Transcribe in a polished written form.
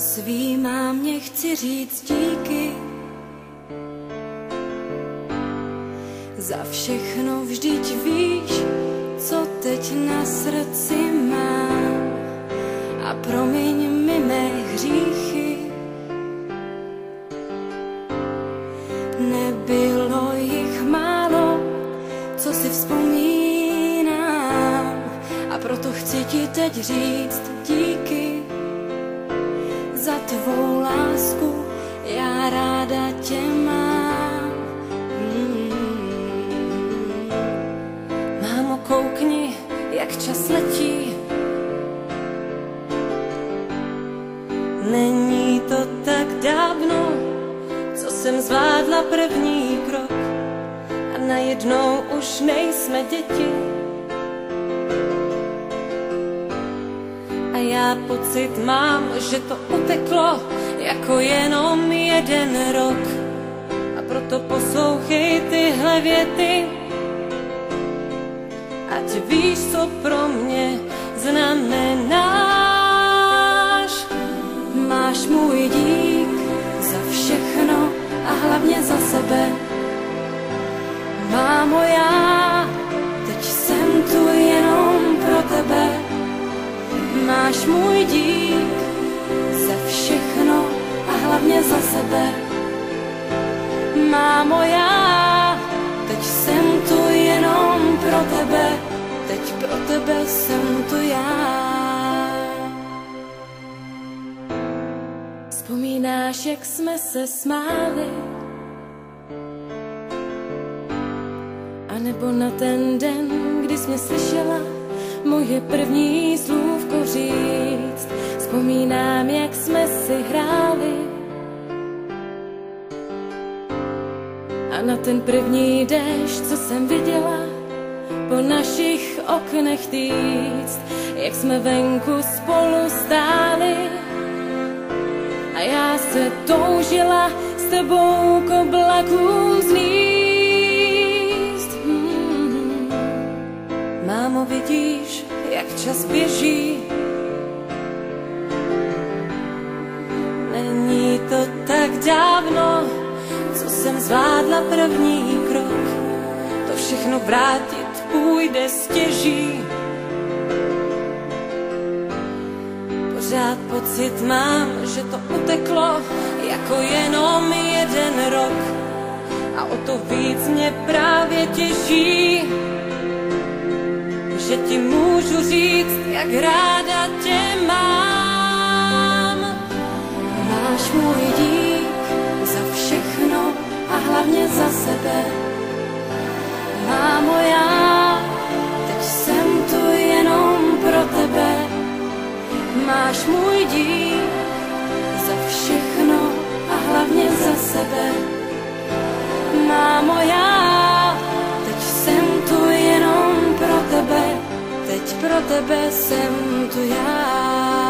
Svý mámě chci říct díky za všechno, vždyť víš, co teď na srdci mám. A promiň mi mé hříchy, nebylo jich málo, co si vzpomínám. A proto chci ti teď říct díky za tvou lásku, já ráda tě mám. Mámo, koukni, jak čas letí. Není to tak dávno, co jsem zvládla první krok a najednou už nejsme děti. A já pocit mám, že to uteklo jako jenom jeden rok. A proto poslouchej tyhle věty, ať víš, co pro mě znamenáš. Máš můj dík za všechno a hlavně za sebe. Mámo, já teď jsem tu jenom pro tebe. Máš můj dík za všechno a hlavně za sebe. Mámo, já teď jsem tu jenom pro tebe. Teď pro tebe jsem tu já. Vzpomínáš, jak jsme se smáli? A nebo na ten den, kdy jsi mě slyšela moje první slůvko říct? Vzpomínám, jak jsme si hráli a na ten první déšť, co jsem viděla po našich oknech týct, jak jsme venku spolu stáli a já se toužila s tebou k oblakům zlíst. Mámo, vidíš, jak čas běží? Není to tak dávno, co jsem zvládla první krok. To všechno vrátit půjde stěží. Pořád pocit mám, že to uteklo jako jenom jeden rok. A o to víc mě právě těší, že ti můžu říct, jak ráda tě mám. Máš můj dík za všechno a hlavně za sebe. Mámo, já teď jsem tu jenom pro tebe. Máš můj dík za všechno a hlavně za sebe. Mámo, já teď jsem tu jenom pro tebe. Teď pro tebe jsem tu já.